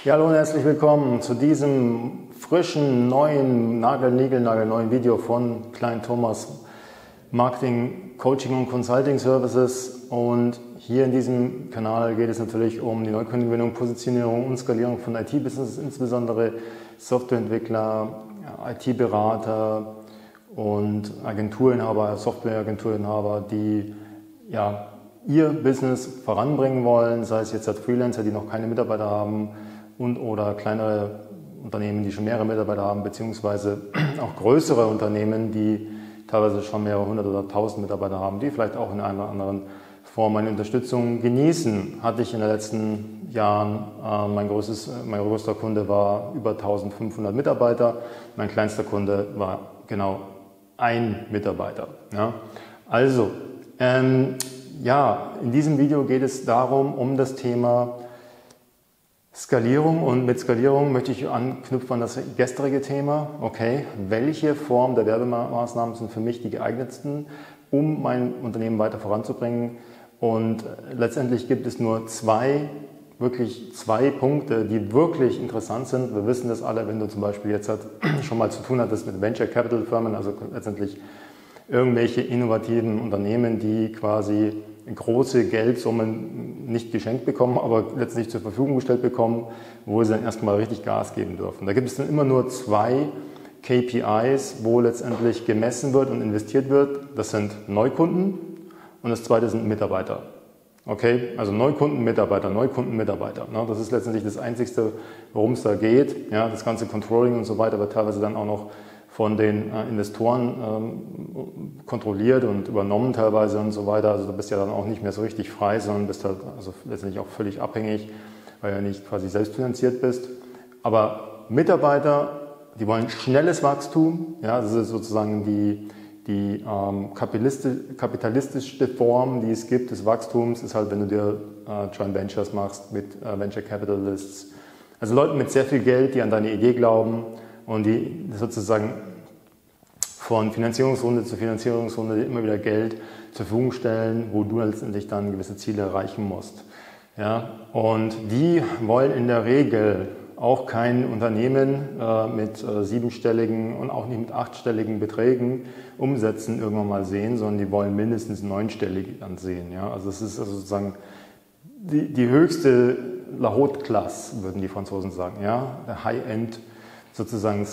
Ja, hallo und herzlich willkommen zu diesem frischen, neuen, nagelneuen Video von Klein Thomas Marketing, Coaching und Consulting Services. Und hier in diesem Kanal geht es natürlich um die Neukundengewinnung, Positionierung und Skalierung von IT-Businesses, insbesondere Softwareentwickler, IT-Berater und Agenturinhaber, Softwareagenturinhaber, die ja ihr Business voranbringen wollen, sei es jetzt als Freelancer, die noch keine Mitarbeiter haben, und oder kleinere Unternehmen, die schon mehrere Mitarbeiter haben, beziehungsweise auch größere Unternehmen, die teilweise schon mehrere hundert oder tausend Mitarbeiter haben, die vielleicht auch in einer oder anderen Form meine Unterstützung genießen. Hatte ich in den letzten Jahren, mein größter Kunde war über 1500 Mitarbeiter, mein kleinster Kunde war genau ein Mitarbeiter. Ja. Also, in diesem Video geht es darum, um das Thema Skalierung, und mit Skalierung möchte ich anknüpfen an das gestrige Thema. Okay, welche Form der Werbemaßnahmen sind für mich die geeignetsten, um mein Unternehmen weiter voranzubringen? Und letztendlich gibt es nur zwei Punkte, die wirklich interessant sind. Wir wissen das alle, wenn du zum Beispiel jetzt schon mal zu tun hattest mit Venture Capital Firmen, also letztendlich irgendwelche innovativen Unternehmen, die quasi große Geldsummen nicht geschenkt bekommen, aber letztlich zur Verfügung gestellt bekommen, wo sie dann erstmal richtig Gas geben dürfen. Da gibt es dann immer nur zwei KPIs, wo letztendlich gemessen wird und investiert wird. Das sind Neukunden und das zweite sind Mitarbeiter. Okay, also Neukunden, Mitarbeiter. Das ist letztendlich das Einzige, worum es da geht. Ja, das ganze Controlling und so weiter wird teilweise dann auch noch von den Investoren kontrolliert und übernommen teilweise und so weiter. Also du bist ja dann auch nicht mehr so richtig frei, sondern bist halt also letztendlich auch völlig abhängig, weil du ja nicht quasi selbstfinanziert bist. Aber Mitarbeiter, die wollen schnelles Wachstum. Ja, das ist sozusagen die kapitalistischste Form, die es gibt des Wachstums, ist halt, wenn du dir Joint Ventures machst mit Venture Capitalists. Also Leute mit sehr viel Geld, die an deine Idee glauben und die sozusagen von Finanzierungsrunde zu Finanzierungsrunde immer wieder Geld zur Verfügung stellen, wo du letztendlich dann gewisse Ziele erreichen musst. Ja? Und die wollen in der Regel auch kein Unternehmen mit siebenstelligen und auch nicht mit achtstelligen Beträgen Umsätzen irgendwann mal sehen, sondern die wollen mindestens neunstellig dann sehen. Ja? Also es ist also sozusagen die höchste La Haute Classe, würden die Franzosen sagen, ja? Der High-End sozusagen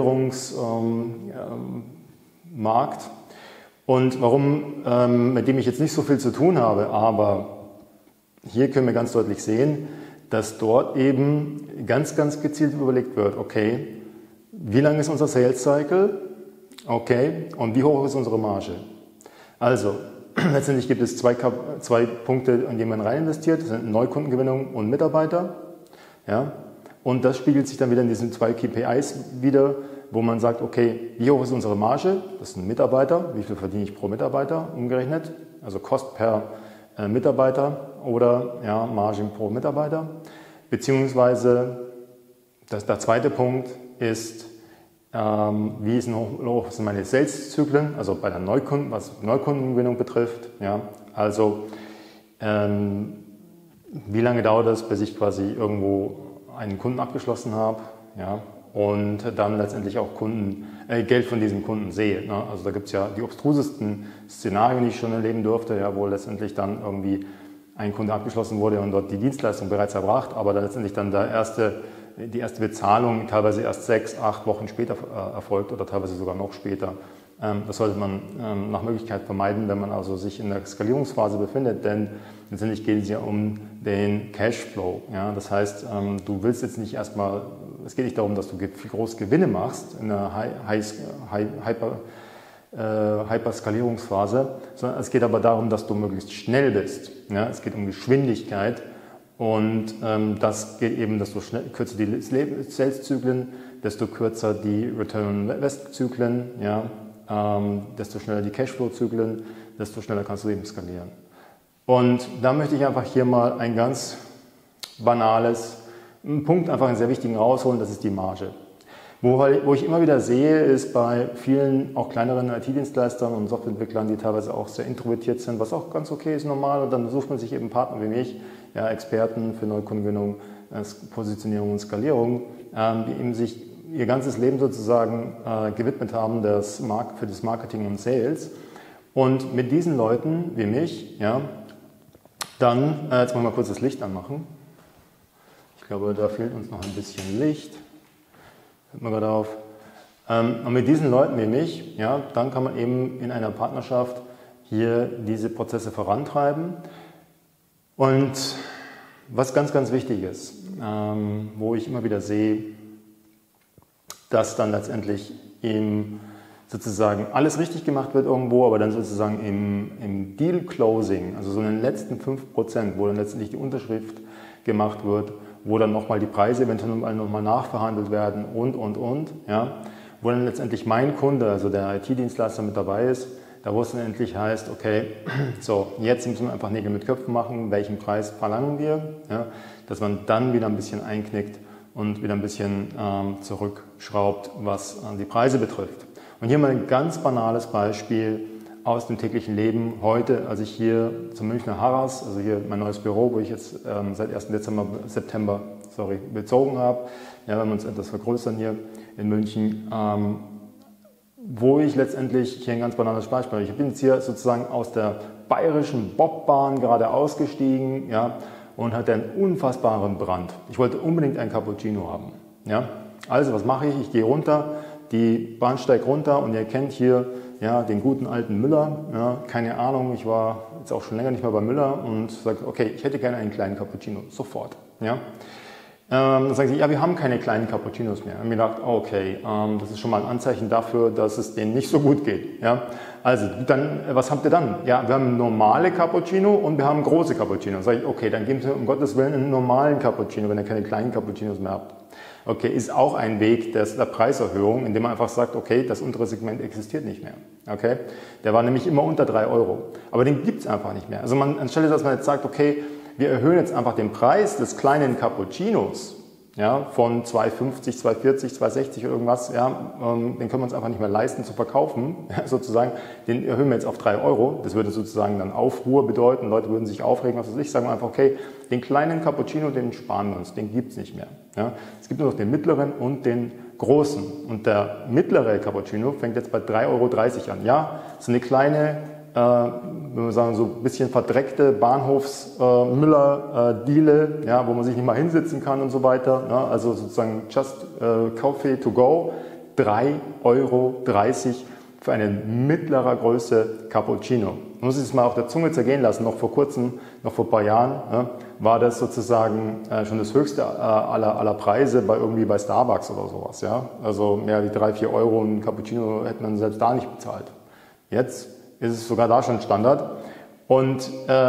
Skalierungsmarkt. Und warum, mit dem ich jetzt nicht so viel zu tun habe, aber hier können wir ganz deutlich sehen, dass dort eben ganz gezielt überlegt wird, okay, wie lang ist unser Sales Cycle, okay, und wie hoch ist unsere Marge? Also, letztendlich gibt es zwei Punkte, in die man rein investiert, das sind Neukundengewinnung und Mitarbeiter, ja. Und das spiegelt sich dann wieder in diesen zwei KPIs wieder, wo man sagt, okay, wie hoch ist unsere Marge? Das sind Mitarbeiter. Wie viel verdiene ich pro Mitarbeiter umgerechnet? Also Kost per Mitarbeiter oder ja, Margin pro Mitarbeiter. Beziehungsweise der zweite Punkt ist, wie hoch sind meine Sales-Zyklen, also bei der was Neukundengewinnung betrifft. Ja, also wie lange dauert es, bis ich quasi irgendwo einen Kunden abgeschlossen habe, ja, und dann letztendlich auch Geld von diesem Kunden sehe. Ne? Also da gibt es ja die obstrusesten Szenarien, die ich schon erleben durfte, ja, wo letztendlich dann irgendwie ein Kunde abgeschlossen wurde und dort die Dienstleistung bereits erbracht, aber dann letztendlich dann die erste Bezahlung teilweise erst 6, 8 Wochen später erfolgt oder teilweise sogar noch später. Das sollte man nach Möglichkeit vermeiden, wenn man also sich in der Skalierungsphase befindet, denn letztendlich geht es ja um den Cashflow. Ja? Das heißt, du willst jetzt nicht erstmal, es geht nicht darum, dass du große Gewinne machst in der Hyperskalierungsphase, sondern es geht aber darum, dass du möglichst schnell bist. Ja? Es geht um Geschwindigkeit und das geht eben, desto kürzer die Sales-Zyklen, desto kürzer die Return-on-Invest-Zyklen, ja? Desto schneller die Cashflow-Zyklen, desto schneller kannst du eben skalieren. Und da möchte ich einfach hier mal ein ganz banales Punkt, einfach einen sehr wichtigen rausholen, das ist die Marge. Wo ich immer wieder sehe, ist bei vielen auch kleineren IT-Dienstleistern und Softwareentwicklern, die teilweise auch sehr introvertiert sind, was auch ganz okay ist, normal, und dann sucht man sich eben Partner wie mich, ja, Experten für Neukundengewinnung, Positionierung und Skalierung, die eben sich ihr ganzes Leben sozusagen gewidmet haben für das Marketing und Sales. Und mit diesen Leuten wie mich, ja, dann, jetzt wollen wir mal kurz das Licht anmachen. Ich glaube, da fehlt uns noch ein bisschen Licht. Hört man gerade auf. Und mit diesen Leuten wie mich, ja, dann kann man eben in einer Partnerschaft hier diese Prozesse vorantreiben. Und was ganz, ganz wichtig ist, wo ich immer wieder sehe, dass dann letztendlich eben sozusagen alles richtig gemacht wird irgendwo, aber dann sozusagen im Deal Closing, also so in den letzten 5%, wo dann letztendlich die Unterschrift gemacht wird, wo dann nochmal die Preise eventuell nochmal nachverhandelt werden und, ja, wo dann letztendlich mein Kunde, also der IT-Dienstleister mit dabei ist, da wo es dann endlich heißt, okay, so, jetzt müssen wir einfach Nägel mit Köpfen machen, welchen Preis verlangen wir, ja, dass man dann wieder ein bisschen einknickt und wieder ein bisschen zurückschraubt, was die Preise betrifft. Und hier mal ein ganz banales Beispiel aus dem täglichen Leben. Heute, als ich hier zum Münchner Harras, also hier mein neues Büro, wo ich jetzt seit 1. September bezogen habe, ja, wenn wir uns etwas vergrößern hier in München, wo ich letztendlich, hier ein ganz banales Beispiel, ich bin jetzt hier sozusagen aus der bayerischen Bobbahn gerade ausgestiegen, ja, und hatte einen unfassbaren Brand. Ich wollte unbedingt einen Cappuccino haben. Ja. Also was mache ich? Ich gehe runter, die Bahn steigt runter und ihr kennt hier ja, den guten alten Müller. Ja, keine Ahnung, ich war jetzt auch schon länger nicht mehr bei Müller und sage, okay, ich hätte gerne einen kleinen Cappuccino, sofort. Ja. Dann sagen sie, ja, wir haben keine kleinen Cappuccinos mehr. Und mir gedacht, okay, das ist schon mal ein Anzeichen dafür, dass es denen nicht so gut geht. Ja? Also, dann, was habt ihr dann? Ja, wir haben normale Cappuccino und wir haben große Cappuccino. Dann sage ich, okay, dann geben Sie um Gottes Willen einen normalen Cappuccino, wenn ihr keine kleinen Cappuccinos mehr habt. Okay, ist auch ein Weg der Preiserhöhung, indem man einfach sagt, okay, das untere Segment existiert nicht mehr. Okay? Der war nämlich immer unter 3 €. Aber den gibt es einfach nicht mehr. Also anstelle, dass man jetzt sagt, okay, wir erhöhen jetzt einfach den Preis des kleinen Cappuccinos, ja, von 2,50, 2,40, 2,60 oder irgendwas, ja, den können wir uns einfach nicht mehr leisten zu verkaufen, sozusagen, den erhöhen wir jetzt auf 3 €. Das würde sozusagen dann Aufruhr bedeuten, Leute würden sich aufregen, was weiß ich, sagen wir einfach, okay, den kleinen Cappuccino, den sparen wir uns, den gibt es nicht mehr. Ja. Es gibt nur noch den mittleren und den großen. Und der mittlere Cappuccino fängt jetzt bei 3,30 € an. Ja, so eine kleine, wenn wir sagen, so ein bisschen verdreckte Bahnhofs-Müller-Diele, ja, wo man sich nicht mal hinsitzen kann und so weiter. Ja, also sozusagen just coffee to go, 3,30 € für eine mittlerer Größe Cappuccino. Man muss es mal auf der Zunge zergehen lassen, noch vor kurzem, noch vor ein paar Jahren, ja, war das sozusagen schon das höchste aller Preise bei Starbucks oder sowas. Ja? Also mehr wie 3, 4 € ein Cappuccino hätte man selbst da nicht bezahlt. Jetzt ist es sogar da schon Standard. Und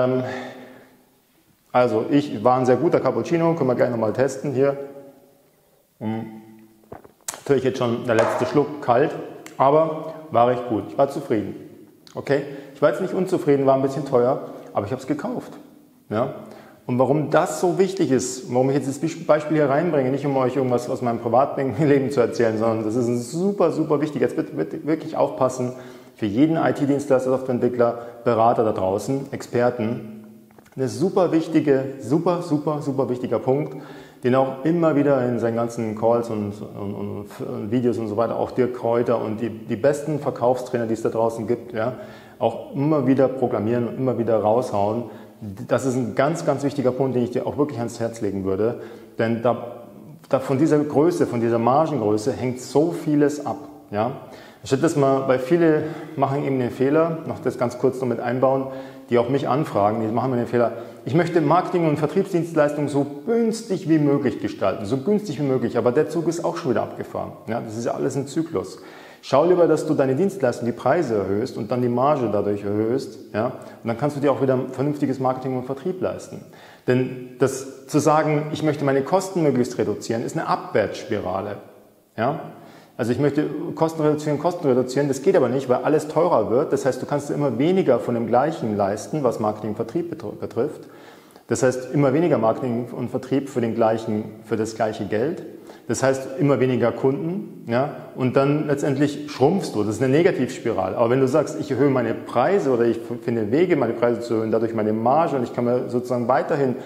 also war ein sehr guter Cappuccino, können wir gleich nochmal testen hier. Natürlich jetzt schon der letzte Schluck kalt, aber war recht gut. Ich war zufrieden. Okay? Ich war jetzt nicht unzufrieden, war ein bisschen teuer, aber ich habe es gekauft. Ja? Und warum das so wichtig ist, warum ich jetzt das Beispiel hier reinbringe, nicht um euch irgendwas aus meinem Privatleben zu erzählen, sondern das ist ein super, super wichtig. Jetzt bitte wirklich aufpassen, für jeden IT-Dienstleister, Softwareentwickler, Berater da draußen, Experten, eine super wichtiger Punkt, den auch immer wieder in seinen ganzen Calls und Videos und so weiter, auch Dirk Kräuter und die besten Verkaufstrainer, die es da draußen gibt, ja, auch immer wieder proklamieren und immer wieder raushauen. Das ist ein ganz, ganz wichtiger Punkt, den ich dir auch wirklich ans Herz legen würde, denn von dieser Größe, von dieser Margengröße hängt so vieles ab. Ja? Statt dass weil viele machen eben den Fehler, noch das ganz kurz noch mit einbauen, die auch mich anfragen, die machen mir den Fehler, ich möchte Marketing- und Vertriebsdienstleistungen so günstig wie möglich gestalten, so günstig wie möglich, aber der Zug ist auch schon wieder abgefahren. Ja? Das ist ja alles ein Zyklus. Schau lieber, dass du deine Dienstleistung, die Preise erhöhst und dann die Marge dadurch erhöhst. Ja? Und dann kannst du dir auch wieder ein vernünftiges Marketing und Vertrieb leisten. Denn das zu sagen, ich möchte meine Kosten möglichst reduzieren, ist eine Abwärtsspirale. Ja? Also ich möchte Kosten reduzieren, das geht aber nicht, weil alles teurer wird. Das heißt, du kannst immer weniger von dem Gleichen leisten, was Marketing und Vertrieb betrifft. Das heißt, immer weniger Marketing und Vertrieb für das gleiche Geld. Das heißt, immer weniger Kunden, ja, und dann letztendlich schrumpfst du. Das ist eine Negativspirale. Aber wenn du sagst, ich erhöhe meine Preise oder ich finde Wege, meine Preise zu erhöhen, dadurch meine Marge und ich kann mir sozusagen weiterhin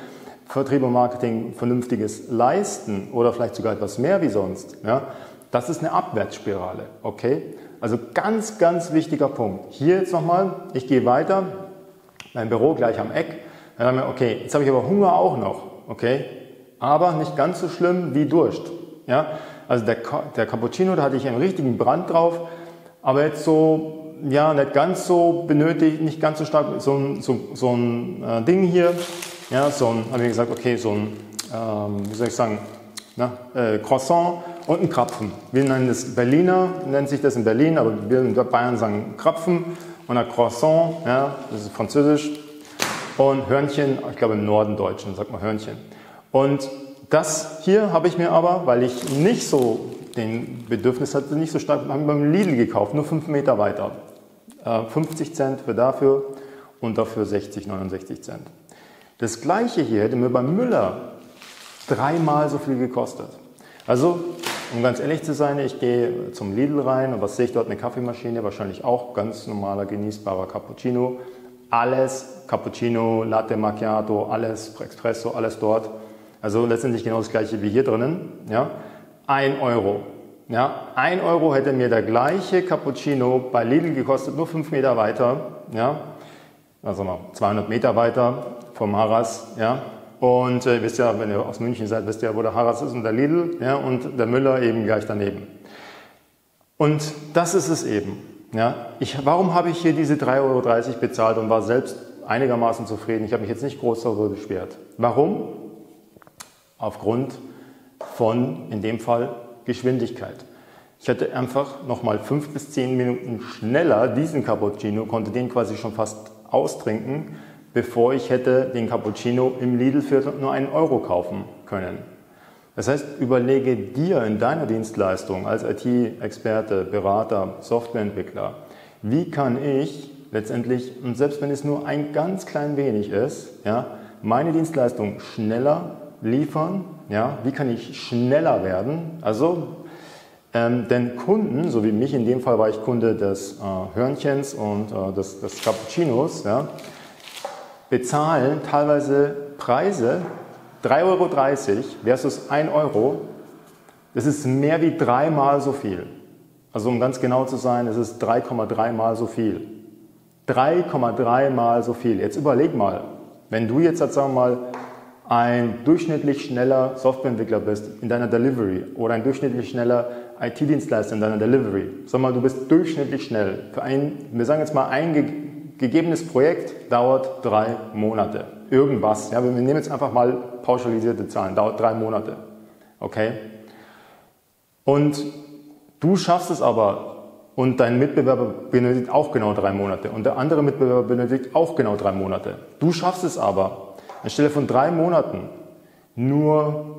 Vertrieb und Marketing Vernünftiges leisten oder vielleicht sogar etwas mehr wie sonst, ja, das ist eine Abwärtsspirale, okay? Also ganz, ganz wichtiger Punkt. Hier jetzt nochmal, ich gehe weiter, mein Büro gleich am Eck, dann haben wir, okay, jetzt habe ich aber Hunger auch noch, okay? Aber nicht ganz so schlimm wie Durst, ja? Also der Cappuccino, da hatte ich einen richtigen Brand drauf, aber jetzt so, ja, nicht ganz so benötigt, nicht ganz so stark, so ein Ding hier, ja, habe ich gesagt, okay, wie soll ich sagen, Croissant und ein Krapfen. Wir nennen das Berliner, nennt sich das in Berlin, aber wir in Bayern sagen Krapfen und ein Croissant, ja, das ist französisch, und Hörnchen, ich glaube im Norden Deutschen sagt man Hörnchen. Und das hier habe ich mir aber, weil ich nicht so den Bedürfnis hatte, nicht so stark, habe ich beim Lidl gekauft, nur 5 Meter weiter. 50 Cent für dafür und dafür 60, 69 Cent. Das gleiche hier hätte mir beim Müller 3-mal so viel gekostet. Also, um ganz ehrlich zu sein, ich gehe zum Lidl rein und was sehe ich dort? Eine Kaffeemaschine, wahrscheinlich auch ganz normaler, genießbarer Cappuccino. Alles Cappuccino, Latte Macchiato, alles Espresso, alles dort. Also letztendlich genau das gleiche wie hier drinnen. Ja? 1 Euro. Ja? 1 Euro hätte mir der gleiche Cappuccino bei Lidl gekostet, nur 5 Meter weiter. Ja? Also mal 200 Meter weiter vom Harras. Ja? Und ihr wisst ja, wenn ihr aus München seid, wisst ihr ja, wo der Harras ist und der Lidl, ja? Und der Müller eben gleich daneben. Und das ist es eben. Ja? Warum habe ich hier diese 3,30 Euro bezahlt und war selbst einigermaßen zufrieden? Ich habe mich jetzt nicht groß darüber beschwert. Warum? Aufgrund von, in dem Fall, Geschwindigkeit. Ich hatte einfach nochmal 5 bis 10 Minuten schneller diesen Cappuccino, konnte den quasi schon fast austrinken, bevor ich hätte den Cappuccino im Lidl für nur 1 Euro kaufen können. Das heißt, überlege dir in deiner Dienstleistung als IT-Experte, Berater, Softwareentwickler, wie kann ich letztendlich, und selbst wenn es nur ein ganz klein wenig ist, ja, meine Dienstleistung schneller liefern, ja, wie kann ich schneller werden, also denn Kunden, so wie mich, in dem Fall war ich Kunde des Hörnchens und des Cappuccinos, ja, bezahlen teilweise Preise 3,30 Euro versus 1 Euro, das ist mehr wie 3-mal so viel. Also um ganz genau zu sein, es ist 3,3 Mal so viel. 3,3 Mal so viel. Jetzt überleg mal, wenn du jetzt, sagen wir mal, ein durchschnittlich schneller Softwareentwickler bist in deiner Delivery oder ein durchschnittlich schneller IT-Dienstleister in deiner Delivery. Sag mal, du bist durchschnittlich schnell. Wir sagen jetzt mal, ein gegebenes Projekt dauert 3 Monate. Irgendwas. Ja, wir nehmen jetzt einfach mal pauschalisierte Zahlen. Dauert 3 Monate. Okay? Und du schaffst es aber und dein Mitbewerber benötigt auch genau 3 Monate und der andere Mitbewerber benötigt auch genau 3 Monate. Du schaffst es aber anstelle von 3 Monaten nur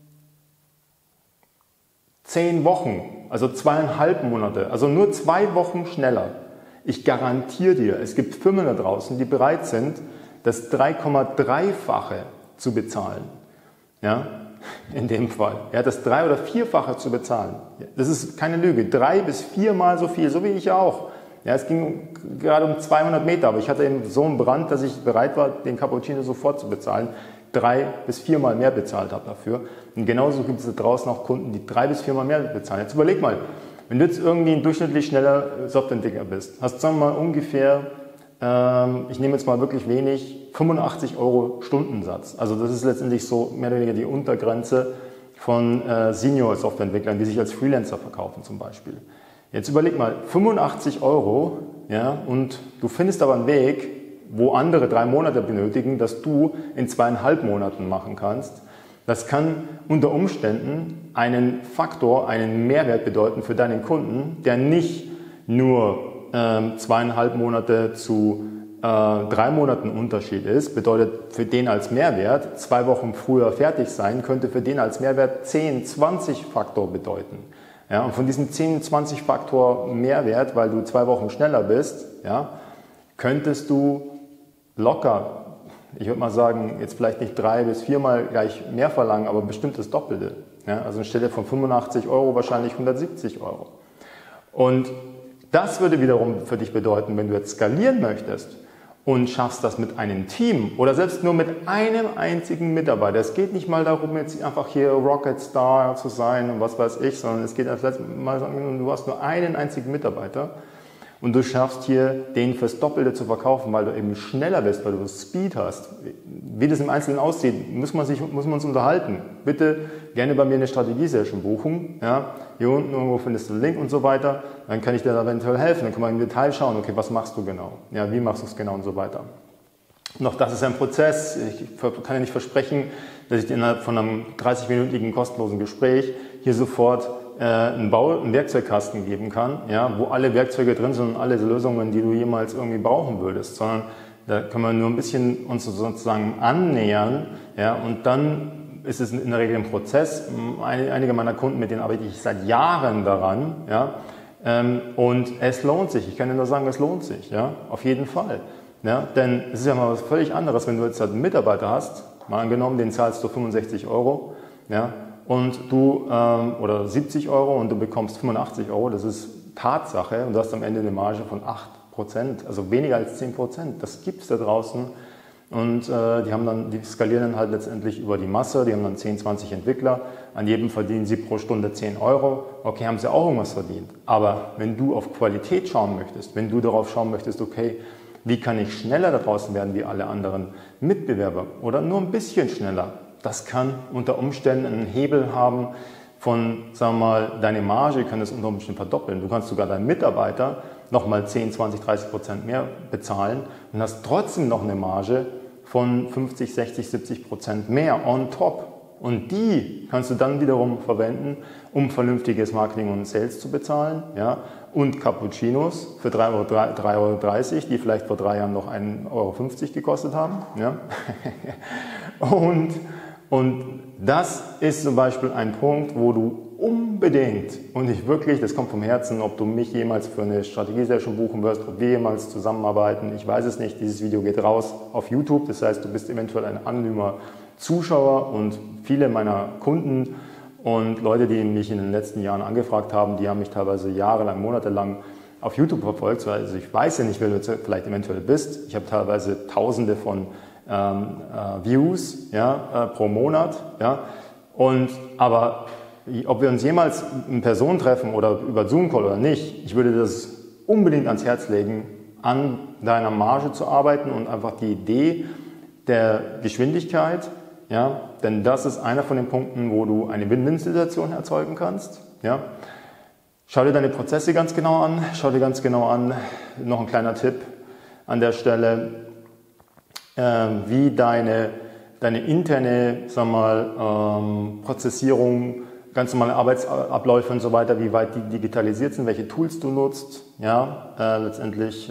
10 Wochen, also 2,5 Monate, also nur 2 Wochen schneller. Ich garantiere dir, es gibt Firmen da draußen, die bereit sind, das 3,3-fache zu bezahlen. Ja, in dem Fall. Ja, das 3- oder 4-fache zu bezahlen. Das ist keine Lüge. 3 bis 4 Mal so viel, so wie ich auch. Ja, es ging gerade um 200 Meter, aber ich hatte eben so einen Brand, dass ich bereit war, den Cappuccino sofort zu bezahlen. 3 bis 4 Mal mehr bezahlt habe dafür. Und genauso gibt es da draußen auch Kunden, die 3 bis 4 Mal mehr bezahlen. Jetzt überleg mal, wenn du jetzt irgendwie ein durchschnittlich schneller Softwareentwickler bist, hast sagen wir mal ungefähr, ich nehme jetzt mal wirklich wenig, 85 Euro Stundensatz. Also das ist letztendlich so mehr oder weniger die Untergrenze von Senior-Softwareentwicklern, die sich als Freelancer verkaufen zum Beispiel. Jetzt überleg mal, 85 Euro, ja, und du findest aber einen Weg, wo andere 3 Monate benötigen, dass du in 2,5 Monaten machen kannst. Das kann unter Umständen einen Faktor, einen Mehrwert bedeuten für deinen Kunden, der nicht nur 2,5 Monate zu 3 Monaten Unterschied ist, bedeutet für den als Mehrwert 2 Wochen früher fertig sein, könnte für den als Mehrwert 10, 20 Faktor bedeuten. Ja, und von diesem 10, 20 Faktor Mehrwert, weil du 2 Wochen schneller bist, ja, könntest du locker, ich würde mal sagen, jetzt vielleicht nicht 3 bis 4 Mal gleich mehr verlangen, aber bestimmt das Doppelte. Ja, also anstelle von 85 Euro wahrscheinlich 170 Euro. Und das würde wiederum für dich bedeuten, wenn du jetzt skalieren möchtest und schaffst das mit einem Team oder selbst nur mit einem einzigen Mitarbeiter. Es geht nicht mal darum, jetzt einfach hier Rocket Star zu sein und was weiß ich, sondern es geht mal sagen, du hast nur einen einzigen Mitarbeiter und du schaffst hier, den fürs Doppelte zu verkaufen, weil du eben schneller bist, weil du Speed hast. Wie das im Einzelnen aussieht, muss man uns unterhalten. Bitte gerne bei mir eine Strategie-Session buchen. Ja? Hier unten irgendwo findest du den Link und so weiter. Dann kann ich dir da eventuell helfen. Dann kann man im Detail schauen, okay, was machst du genau? Ja, wie machst du es genau und so weiter. Und auch das ist ein Prozess. Ich kann ja nicht versprechen, dass ich dir innerhalb von einem 30-minütigen kostenlosen Gespräch hier sofort einen Werkzeugkasten geben kann, ja, wo alle Werkzeuge drin sind und alle Lösungen, die du jemals irgendwie brauchen würdest, sondern da können wir nur ein bisschen uns sozusagen annähern, ja, und dann ist es in der Regel ein Prozess. Einige meiner Kunden, mit denen arbeite ich seit Jahren daran, ja, und es lohnt sich. Ich kann dir nur sagen, es lohnt sich, ja, auf jeden Fall, ja, denn es ist ja mal was völlig anderes, wenn du jetzt halt einen Mitarbeiter hast, mal angenommen, den zahlst du 65 €, ja, und du, oder 70 € und du bekommst 85 €, das ist Tatsache und du hast am Ende eine Marge von 8%, also weniger als 10%. Das gibt es da draußen und die skalieren dann halt letztendlich über die Masse, die haben dann 10, 20 Entwickler, an jedem verdienen sie pro Stunde 10 €, okay, haben sie auch irgendwas verdient. Aber wenn du auf Qualität schauen möchtest, wenn du darauf schauen möchtest, okay, wie kann ich schneller da draußen werden wie alle anderen Mitbewerber oder nur ein bisschen schneller, das kann unter Umständen einen Hebel haben von, sagen wir mal, deine Marge kann das unter Umständen verdoppeln. Du kannst sogar deinen Mitarbeiter nochmal 10, 20, 30% mehr bezahlen und hast trotzdem noch eine Marge von 50, 60, 70% mehr on top. Und die kannst du dann wiederum verwenden, um vernünftiges Marketing und Sales zu bezahlen, ja, und Cappuccinos für 3,30 €, die vielleicht vor 3 Jahren noch 1,50 € gekostet haben. Ja. Und das ist zum Beispiel ein Punkt, wo du unbedingt, und ich wirklich, das kommt vom Herzen, ob du mich jemals für eine Strategie-Session buchen wirst, ob wir jemals zusammenarbeiten, ich weiß es nicht, dieses Video geht raus auf YouTube, das heißt, du bist eventuell ein anonymer Zuschauer und viele meiner Kunden und Leute, die mich in den letzten Jahren angefragt haben, die haben mich teilweise jahrelang, monatelang auf YouTube verfolgt, also ich weiß ja nicht, wer du jetzt vielleicht eventuell bist, ich habe teilweise Tausende von Views, ja, pro Monat, ja, aber ob wir uns jemals in Person treffen oder über Zoom-Call oder nicht, ich würde das unbedingt ans Herz legen, an deiner Marge zu arbeiten und einfach die Idee der Geschwindigkeit, ja, denn das ist einer von den Punkten, wo du eine Win-Win-Situation erzeugen kannst, ja. Schau dir deine Prozesse ganz genau an, noch ein kleiner Tipp an der Stelle, wie deine interne, sagen wir mal, Prozessierung, ganz normale Arbeitsabläufe und so weiter, wie weit die digitalisiert sind, welche Tools du nutzt, ja, letztendlich,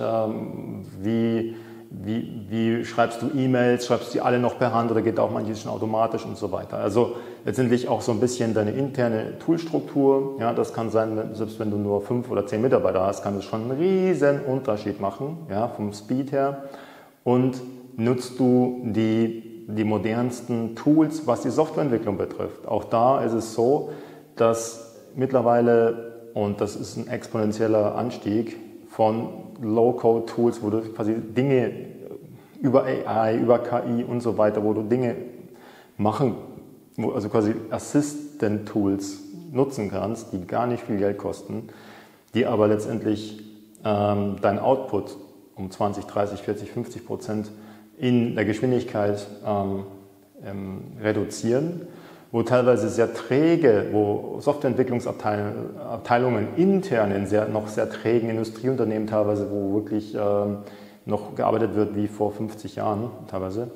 wie schreibst du E-Mails, schreibst du die alle noch per Hand oder geht auch manches schon automatisch und so weiter. Also letztendlich auch so ein bisschen deine interne Toolstruktur, ja, das kann sein, selbst wenn du nur 5 oder 10 Mitarbeiter hast, kann das schon einen riesen Unterschied machen, ja, vom Speed her. Und nutzt du die modernsten Tools, was die Softwareentwicklung betrifft. Auch da ist es so, dass mittlerweile, und das ist ein exponentieller Anstieg von Low-Code-Tools, wo du quasi Dinge über AI, über KI und so weiter, wo du Dinge machen, also quasi Assistant-Tools nutzen kannst, die gar nicht viel Geld kosten, die aber letztendlich dein Output um 20, 30, 40, 50% in der Geschwindigkeit reduzieren, wo teilweise sehr träge, wo Softwareentwicklungsabteilungen intern in noch sehr trägen Industrieunternehmen teilweise, wo wirklich noch gearbeitet wird wie vor 50 Jahren teilweise,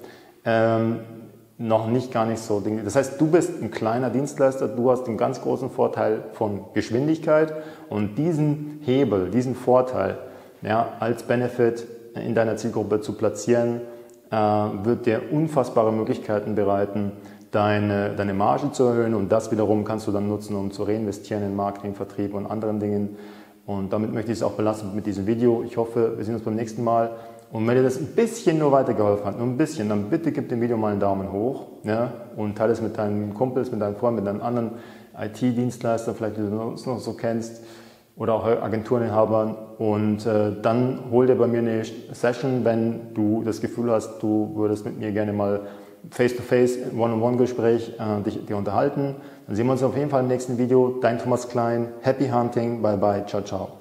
gar nicht so Dinge. Das heißt, du bist ein kleiner Dienstleister, du hast einen ganz großen Vorteil von Geschwindigkeit und diesen Hebel, diesen Vorteil, ja, als Benefit in deiner Zielgruppe zu platzieren, wird dir unfassbare Möglichkeiten bereiten, deine Marge zu erhöhen und das wiederum kannst du dann nutzen, um zu reinvestieren in Marketing, Vertrieb und anderen Dingen. Und damit möchte ich es auch belassen mit diesem Video. Ich hoffe, wir sehen uns beim nächsten Mal. Und wenn dir das ein bisschen nur weitergeholfen hat, nur ein bisschen, dann bitte gib dem Video mal einen Daumen hoch, ja, und teile es mit deinen Kumpels, mit deinen Freunden, mit deinen anderen IT-Dienstleistern, vielleicht die du noch so kennst. oder auch Agentureninhabern. Und dann hol dir bei mir eine Session, wenn du das Gefühl hast, du würdest mit mir gerne mal Face-to-Face, One-on-One-Gespräch dich unterhalten. Dann sehen wir uns auf jeden Fall im nächsten Video. Dein Thomas Klein. Happy Hunting. Bye bye. Ciao, ciao.